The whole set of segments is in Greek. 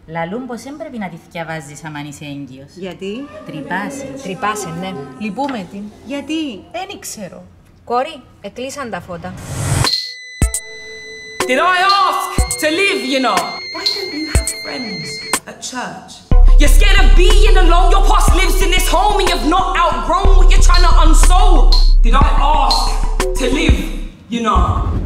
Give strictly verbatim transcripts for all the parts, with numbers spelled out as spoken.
Λαλούν πως δεν πρέπει να τη θκιαβάζεις άμα είσαι έγκυος. Γιατί? Τρυπάσεις. Τρυπάσαι, ναι. Λυπούμε την. Γιατί? Δεν ξέρω. Κόρη, εκλείσαν τα φώτα. Did I ask to live, you know? Why don't you have friends at church? You're scared of being alone. Your past lives in this home and you've not outgrown what you're trying to unsoul. Did I ask to live, you know?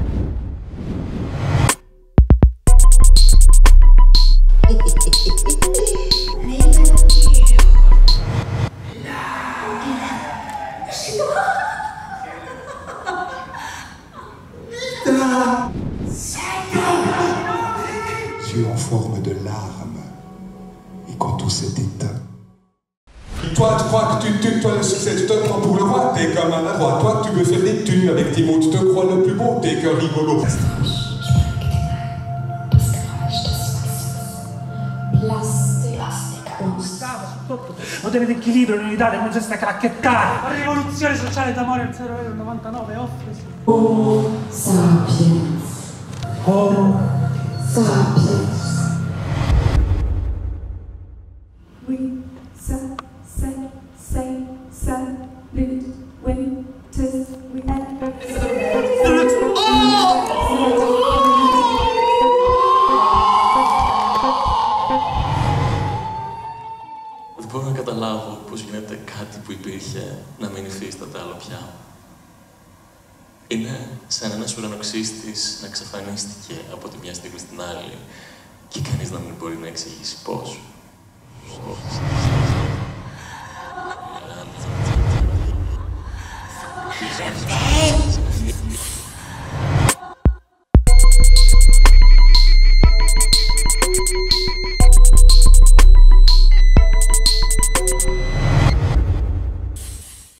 Yeux en forme de larmes. Et quand tout s'est éteint. Toi, tu crois que tu, tu, toi, le succès, tu te prends pour le roi, t'es comme un roi. Toi, tu veux faire des thunes avec tes mots, tu te crois le plus beau, t'es qu'un rigolo. Ottenete equilibrio nell'Italia, non c'è sta cracchettare. La rivoluzione sociale d'amore al zero virgola novantanove offrisi. Homo sapiens. Homo sapiens. We say, say, say, salute winters. We Δεν μπορώ να καταλάβω πώς γίνεται κάτι που υπήρχε να μην υφίσταται άλλο πια. Είναι σαν ένας ουρανοξύστης να εξαφανίστηκε από τη μια στιγμή στην άλλη και κανείς να μην μπορεί να εξηγήσει πώς.